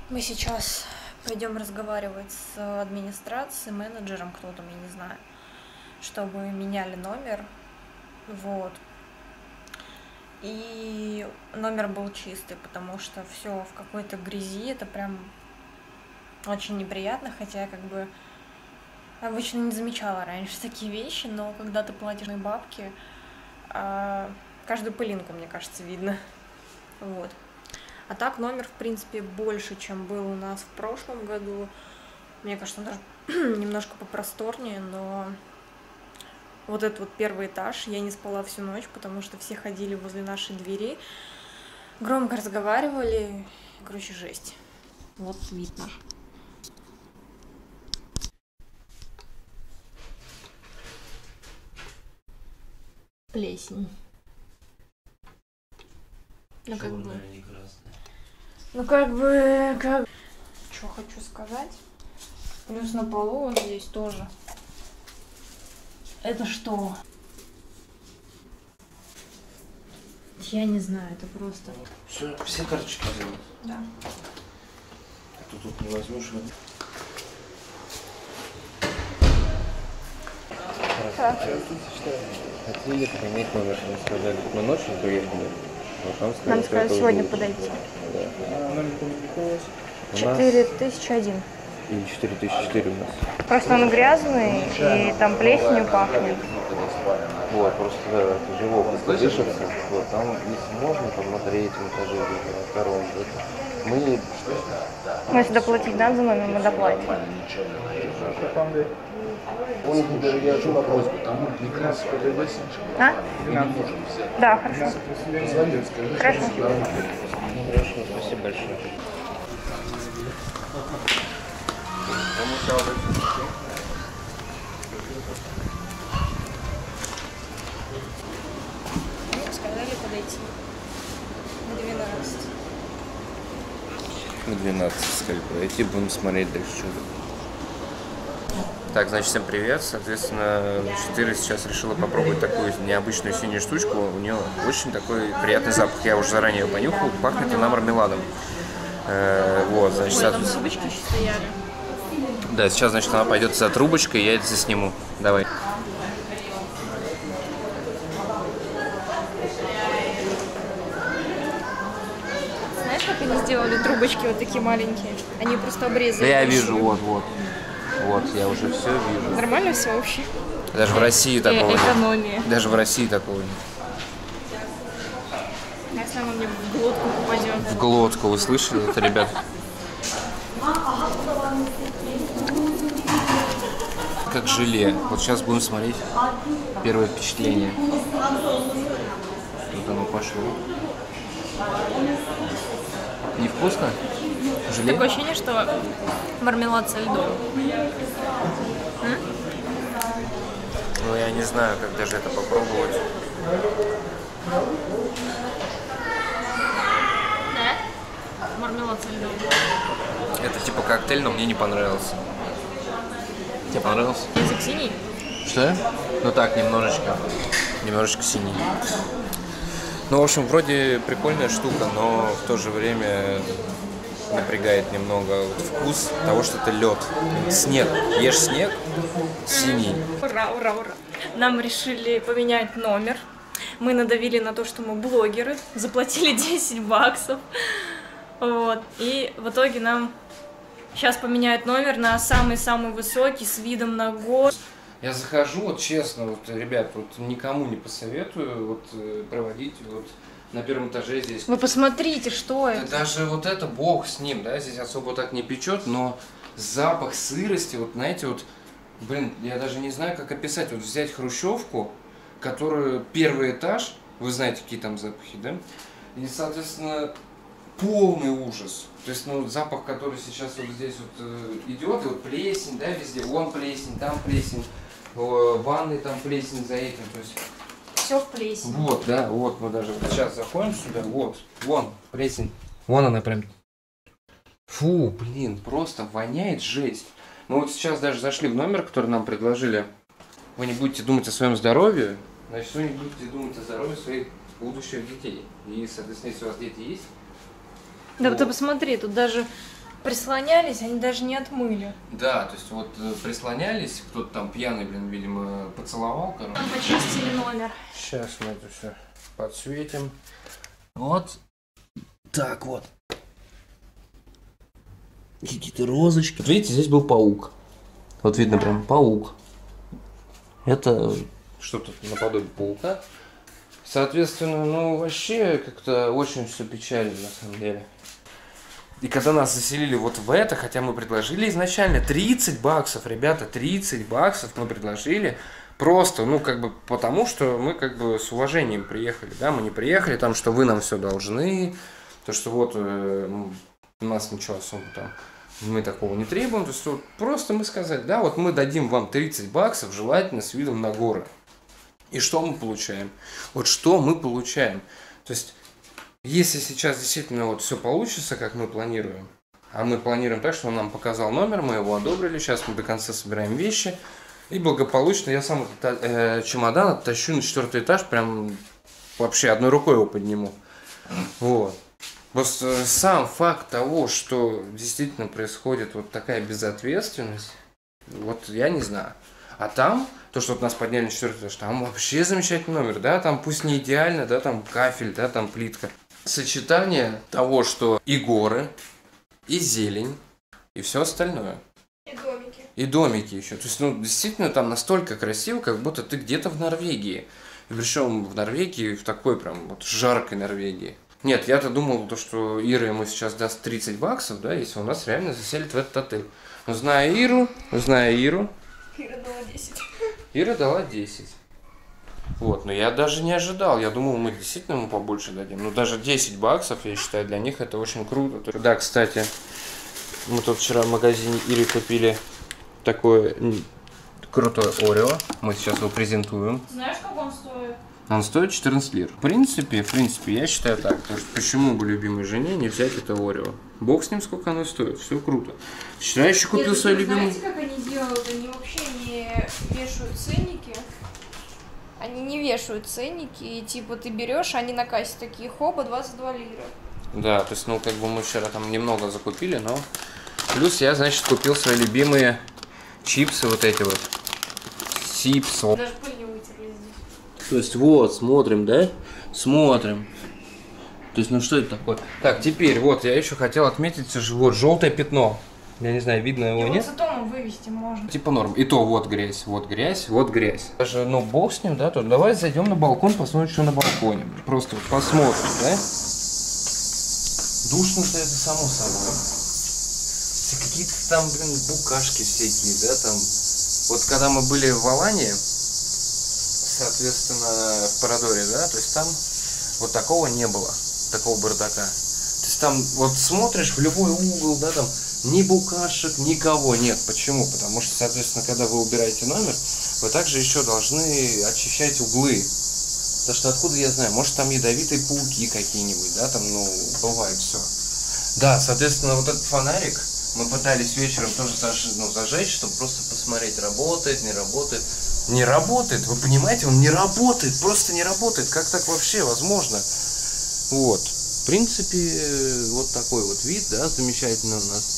Мы сейчас пойдем разговаривать с администрацией, менеджером, кто там, я не знаю, чтобы меняли номер. Вот. И номер был чистый, потому что все в какой-то грязи, это прям очень неприятно, хотя я как бы обычно не замечала раньше такие вещи, но когда ты платишь бабки, каждую пылинку, мне кажется, видно. Вот. А так номер, в принципе, больше, чем был у нас в прошлом году. Мне кажется, он даже немножко попросторнее, но вот этот вот первый этаж, я не спала всю ночь, потому что все ходили возле нашей двери, громко разговаривали. Короче, жесть. Вот видно. Плесень. Ну как бы... Что хочу сказать? Плюс на полу вот здесь тоже. Это что? Я не знаю, это просто... Все карточки делают? Да. А то тут не возьмешь. Хотели поменять номер, мы сказали, мы ночью приехали. Нам сказали сегодня подойти. Да. Номер какой? 4001. Или 4004 у нас. Просто он грязный, и там плесенью пахнет. Вот, просто да, это живого слышится. Вот, там, если можно, там на третьем этаже, на втором. Мы Если доплатить надо за номер, мы доплатим. я жду просьбу, там прекрасно подойдет. А? Да, хорошо. Позвони, скажи. Хорошо. Хорошо, спасибо большое. Сказали подойти на 12. На 12 сказали подойти, будем смотреть дальше что-то. Так, значит, всем привет. Соответственно, 4 сейчас решила попробовать такую необычную синюю штучку. У нее очень такой приятный запах. Я уже заранее ее понюхал. Пахнет она мармеладом. Вот, значит, Ой, там трубочки еще стояли. да, сейчас, значит, она пойдет за трубочкой, я это сниму. Давай. Знаешь, как они сделали трубочки вот такие маленькие? Они просто обрезали. Да я вижу, вот. Вот, я уже все вижу. Нормально все вообще? Даже в России такого нет. Экономия. Даже в России такого нет. А если она мне в глотку попадет? В глотку, вы слышали это, ребят? Как желе. Вот сейчас будем смотреть первое впечатление. Тут оно пошло. Невкусно? Желе? Такое ощущение, что мармелад со льдом. Ну, я не знаю, как даже это попробовать. Да? Мармелад со льдом. Это типа коктейль, но мне не понравился. Тебе понравился? Язык синий? Что? Ну так, немножечко. Немножечко синий. Ну, в общем, вроде прикольная штука, но в то же время напрягает немного вот вкус того, что это лед. Снег. Ешь снег, синий. Ура, ура, ура. Нам решили поменять номер. Мы надавили на то, что мы блогеры. Заплатили 10 баксов. Вот. И в итоге нам сейчас поменяют номер на самый-самый высокий, с видом на город. Я захожу, вот честно, вот, ребят, вот никому не посоветую вот проводить вот на первом этаже здесь. Вы посмотрите, что это. Даже вот это бог с ним, да, здесь особо так не печет, но запах сырости, вот знаете, вот, блин, я даже не знаю, как описать. Вот взять хрущевку, которую первый этаж, вы знаете, какие там запахи, да, и, соответственно, полный ужас. То есть, ну, запах, который сейчас вот здесь вот идет, и вот плесень, да, везде, вон плесень, там плесень, в ванной там плесень за этим, то есть... Все в плесени. Вот, да, вот мы даже вот сейчас заходим сюда, вот, вон плесень, вон она прям. Фу, блин, просто воняет жесть. Мы вот сейчас даже зашли в номер, который нам предложили. Вы не будете думать о своем здоровье, значит, вы не будете думать о здоровье своих будущих детей. И, соответственно, если у вас дети есть... Да, ты посмотри, тут даже прислонялись, они даже не отмыли. Да, то есть вот прислонялись, кто-то там пьяный, блин, видимо, поцеловал, короче. Там почистили номер. Сейчас мы это все подсветим. Вот. Так вот. Какие-то розочки. Вот видите, здесь был паук. Вот видно прям паук. Это что-то наподобие паука. Соответственно, ну вообще как-то очень все печально на самом деле. И когда нас заселили вот в это, хотя мы предложили изначально 30 баксов, ребята, 30 баксов мы предложили. Просто, ну, как бы, потому что мы, как бы, с уважением приехали, да, мы не приехали там, что вы нам все должны, то, что вот у нас ничего особо там, мы такого не требуем, то есть вот, просто мы сказали, да, вот мы дадим вам 30 баксов, желательно с видом на горы. И что мы получаем? Вот что мы получаем? То есть, если сейчас действительно вот все получится, как мы планируем, а мы планируем так, что он нам показал номер, мы его одобрили, сейчас мы до конца собираем вещи, и благополучно я сам этот чемодан оттащу на 4-й этаж, прям вообще одной рукой его подниму. Вот. Просто сам факт того, что действительно происходит вот такая безответственность, вот я не знаю. А там, то, что вот нас подняли на 4-й этаж, там вообще замечательный номер, да, там пусть не идеально, да, там кафель, да, там плитка. Сочетание того, что и горы, и зелень, и все остальное. И домики. И домики еще. То есть, ну, действительно, там настолько красиво, как будто ты где-то в Норвегии. И причем в Норвегии, в такой прям вот жаркой Норвегии. Нет, я-то думал, то, что Ира ему сейчас даст 30 баксов, да, если у нас реально заселит в этот отель. Но зная Иру... Ира дала 10. Ира дала 10. Вот, но я даже не ожидал. Я думал, мы действительно ему побольше дадим. Ну, даже 10 баксов, я считаю, для них это очень круто. Да, кстати, мы тут вчера в магазине Иры купили такое крутое Орео. Мы сейчас его презентуем. Знаешь, как он стоит? Он стоит 14 лир. В принципе, я считаю так. Потому что почему бы любимой жене не взять это Орео? Бог с ним, сколько оно стоит. Все круто. Вчера еще купил свою любимую. Знаете, как они делают? Они вообще не вешают ценники. Они не вешают ценники. И типа ты берешь, они на кассе такие, хоба, 22 лира. Да, то есть, ну, как бы мы вчера там немного закупили, но... Плюс я, значит, купил свои любимые чипсы вот эти вот. Сипсы. Даже пыль не вытерли здесь. То есть, вот, смотрим, да? Смотрим. То есть, ну что это такое? Так, теперь, вот, я еще хотел отметить, вот, желтое пятно. Я не знаю, видно его, нет? Вот зато вывести можно. Типа норм. И то вот грязь, вот грязь, вот грязь. Даже, ну, бог с ним, да, то давай зайдем на балкон, посмотрим, что на балконе. Просто вот посмотрим, да? Душно-то это само собой. Какие-то там, блин, букашки всякие, да, там. Вот когда мы были в Алании, соответственно, в Парадоре, да, то есть там вот такого не было, такого бардака. То есть там вот смотришь в любой угол, да, там ни букашек, никого нет. Почему? Потому что, соответственно, когда вы убираете номер, вы также еще должны очищать углы. Потому что откуда я знаю, может там ядовитые пауки какие-нибудь, да, там, ну, бывает все. Да, соответственно, вот этот фонарик мы пытались вечером тоже зажечь, чтобы просто посмотреть, работает, не работает. Не работает, вы понимаете, он не работает, просто не работает. Как так вообще возможно? Вот, в принципе, вот такой вот вид, да, замечательно у нас,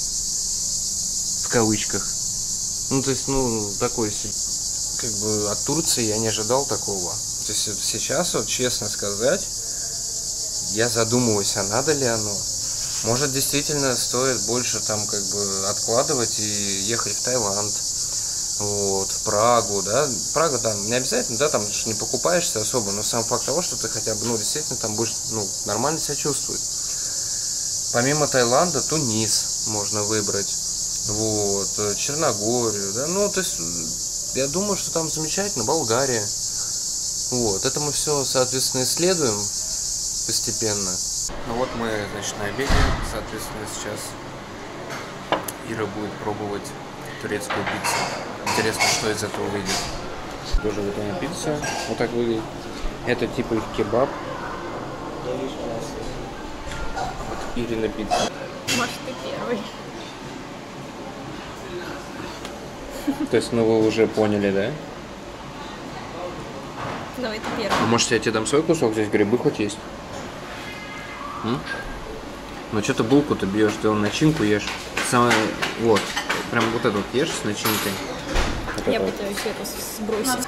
в кавычках. Ну, то есть, ну, такой, как бы, от Турции я не ожидал такого. То есть, сейчас, вот, честно сказать, я задумываюсь, а надо ли оно. Может, действительно стоит больше там как бы откладывать и ехать в Таиланд, вот, в Прагу, да. Прага там не обязательно, да, там не покупаешься особо, но сам факт того, что ты хотя бы, ну, действительно там будешь, ну, нормально себя чувствовать. Помимо Таиланда, Тунис можно выбрать, вот, Черногорию, да, ну, то есть, я думаю, что там замечательно, Болгария, вот, это мы все, соответственно, исследуем постепенно. Ну вот мы, значит, на обеде, соответственно, сейчас Ира будет пробовать турецкую пиццу. Интересно, что из этого выйдет. Тоже вот она пицца, вот так выглядит. Это типа их кебаб. Вот Ирина пицца. Может, ты первый. То есть, ну вы уже поняли, да? Давай ты первый. Может, я тебе дам свой кусок, здесь грибы хоть есть? Но что ты булку ты бьешь, ты начинку ешь. Самое, вот, прям вот этот ешь с начинкой. Вот Я это. пытаюсь это сбросить.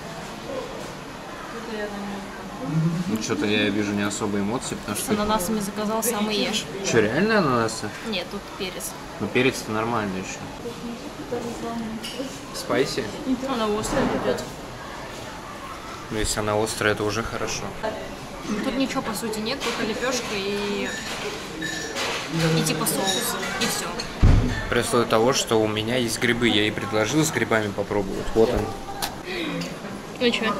Ну что-то я вижу не особо эмоций, потому С что... ананасами заказал, сам и ешь. Что, реально ананасы? Нет, тут перец. Ну перец-то нормально еще. Спайси? Она острая идет. Ну если она острая, это уже хорошо. Тут ничего по сути нет, только лепешка и типа соус. И все. При условии того, что у меня есть грибы, я ей предложил с грибами попробовать. Вот он. Ну что?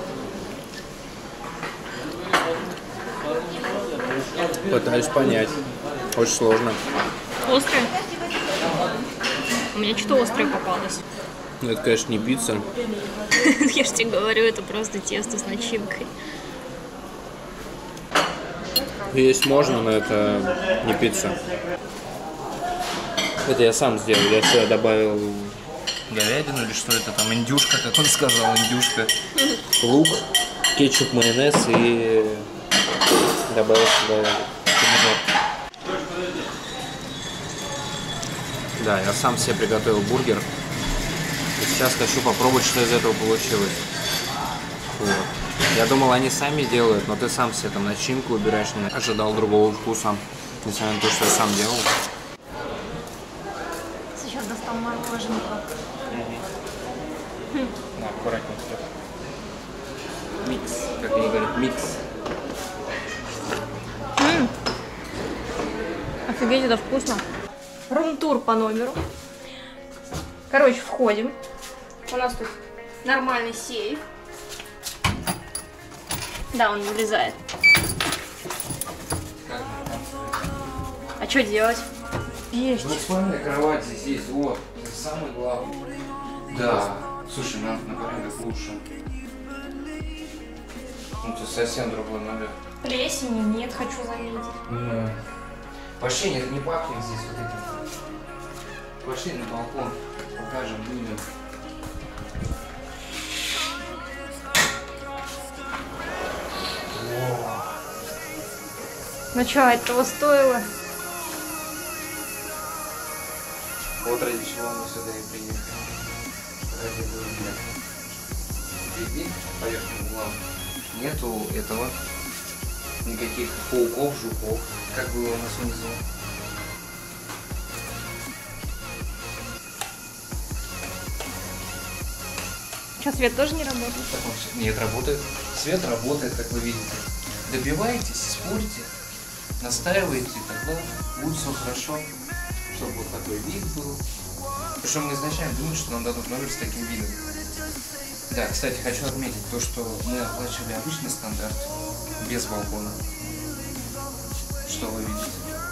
Пытаюсь понять. Очень сложно. Острая? У меня что-то острое попалось. Ну это, конечно, не пицца. Я же тебе говорю, это просто тесто с начинкой. Есть можно, но это не пицца. Это я сам сделал. Я сюда добавил говядину или что это там, индюшка, как он сказал, индюшка. Лук, кетчуп, майонез и добавил сюда помидор. Да, я сам себе приготовил бургер. И сейчас хочу попробовать, что из этого получилось. Вот. Я думал, они сами делают, но ты сам себе там начинку убираешь, не ожидал другого вкуса, несмотря на то, что я сам делал. Сейчас достал мороженку. Да, аккуратненько. Микс, как они говорят, микс. Офигеть, это вкусно. Рум-тур по номеру. Короче, входим. У нас тут нормальный сейф. Да, он не влезает. А что делать? Есть. Ну смотри, кровать здесь есть, вот, это самое главное. Да, слушай, на порядок лучше. Ну это совсем другой номер. Плесени нет, хочу заметить. Пошли, не пахнет здесь вот этим. Пошли на балкон, покажем людям. Ну что, этого стоило? Вот ради чего мы сюда и приехали. Ради бургера. Види, по верхним углам нету этого, никаких пауков, жуков, как было у нас внизу. Что, свет тоже не работает? Нет, работает. Свет работает, как вы видите. Добиваетесь, спорите, настаиваете, тогда будет все хорошо, чтобы вот такой вид был. Причем мы изначально думали, что нам дадут номер с таким видом. Да, кстати, хочу отметить то, что мы оплачивали обычный стандарт, без балкона. Что вы видите?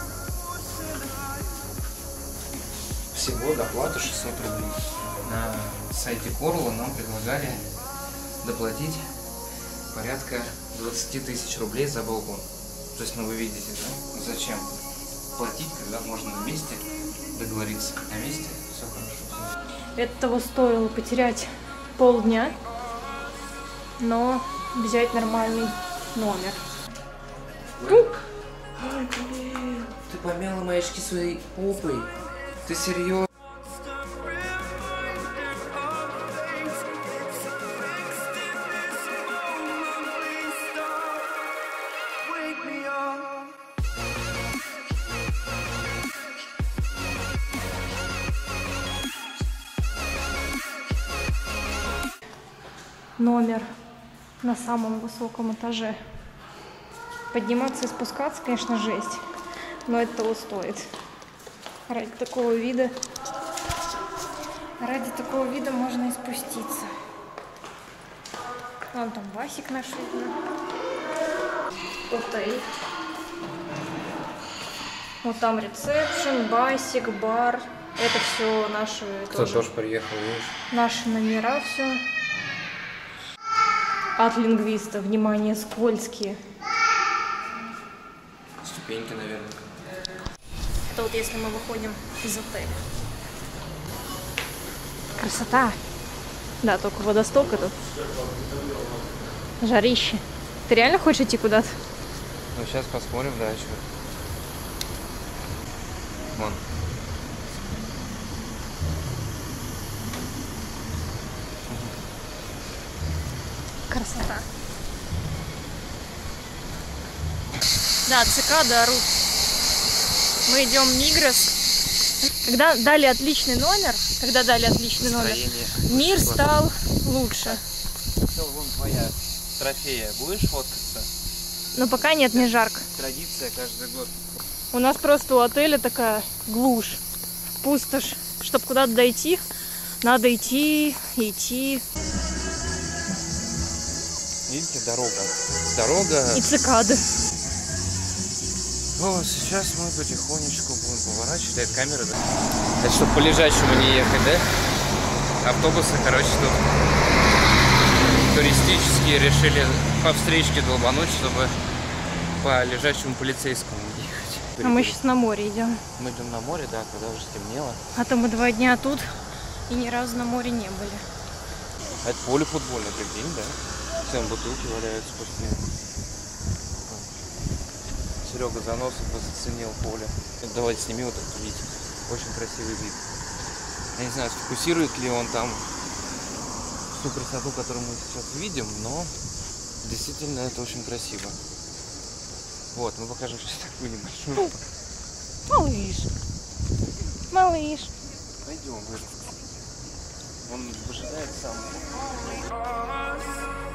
Всего доплата 600 рублей. На сайте Корла нам предлагали доплатить порядка 20 тысяч рублей за балкон. То есть, ну вы видите, да? Зачем платить, когда можно вместе договориться? На месте все хорошо. Этого стоило потерять полдня, но взять нормальный номер. Ты помяла мои очки своей попой? Ты серьезно? Номер на самом высоком этаже. Подниматься и спускаться, конечно, жесть, но это того стоит. Ради такого вида можно и спуститься. Вон там Васик наш видно. Отель. Вот там ресепшн, Басик, бар. Это все наши Кто тоже приехал, видишь? наши номера, все. От лингвиста, внимание, скользкие. Ступеньки, наверное. Это вот если мы выходим из отеля. Красота. Да, только водосток этот. Жарище. Ты реально хочешь идти куда-то? Ну сейчас посмотрим дальше. вон. Красота. Да, цикады орут. Мы идем в Мигрос. Когда дали отличный номер, мир стал лучше. Все, вон твоя трофея. Будешь фоткаться? Но пока нет, не жарко. Традиция каждый год. У нас просто у отеля такая глушь, пустошь. Чтобы куда-то дойти, надо идти. Видите, дорога. И цикады. Вот, сейчас мы потихонечку будем поворачивать. Это камера, да? Это чтобы по лежачему не ехать, да? Автобусы, короче, тут туристические решили по встречке долбануть, чтобы по лежачему полицейскому ехать. А мы сейчас на море идем. Мы идем на море, да, когда уже стемнело. А то мы 2 дня тут и ни разу на море не были. А это поле футбольное, прикинь, да? Всем бутылки валяются после него. Серега Заносов заценил поле. Давайте сними вот этот вид. Очень красивый вид. Я не знаю, сфокусирует ли он там всю красоту, которую мы сейчас видим, но действительно это очень красиво. Вот, мы покажем сейчас такую небольшую. Малыш. Пойдем, он выжидает сам.